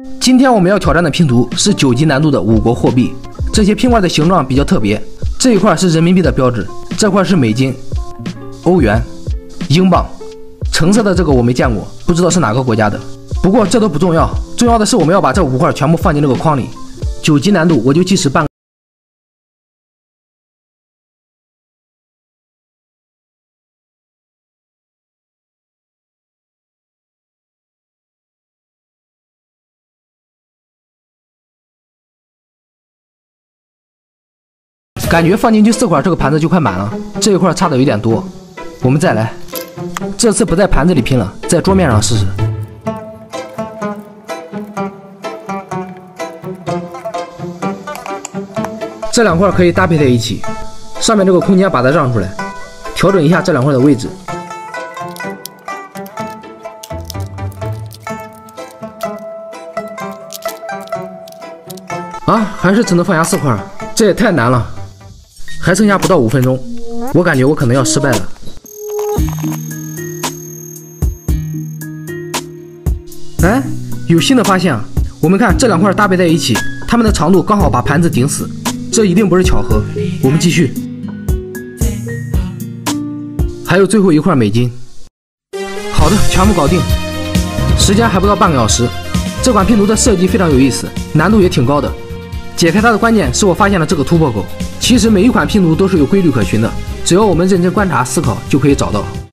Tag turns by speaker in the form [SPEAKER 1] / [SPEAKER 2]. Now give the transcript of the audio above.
[SPEAKER 1] 今天我们要挑战的拼图是9级难度的5国货币，这些拼块的形状比较特别，这一块是人民币的标志，这块是美金、欧元、英镑。橙色的这个我没见过，不知道是哪个国家的。不过这都不重要，重要的是我们要把这5块全部放进这个框里。9级难度我就计时半个。感觉放进去4块，这个盘子就快满了，这一块差的有点多，我们再来。这次不在盘子里拼了，在桌面上试试。这2块可以搭配在一起，上面这个空间把它让出来，调整一下这2块的位置。还是只能放下4块，这也太难了。还剩下不到5分钟，我感觉我可能要失败了。哎，有新的发现啊！我们看这2块搭配在一起，它们的长度刚好把盘子顶死，这一定不是巧合。我们继续。还有最后1块美金。好的，全部搞定，时间还不到半个小时。这款拼图的设计非常有意思，难度也挺高的。解开它的关键是我发现了这个突破口。其实每一款拼图都是有规律可循的，只要我们认真观察思考，就可以找到。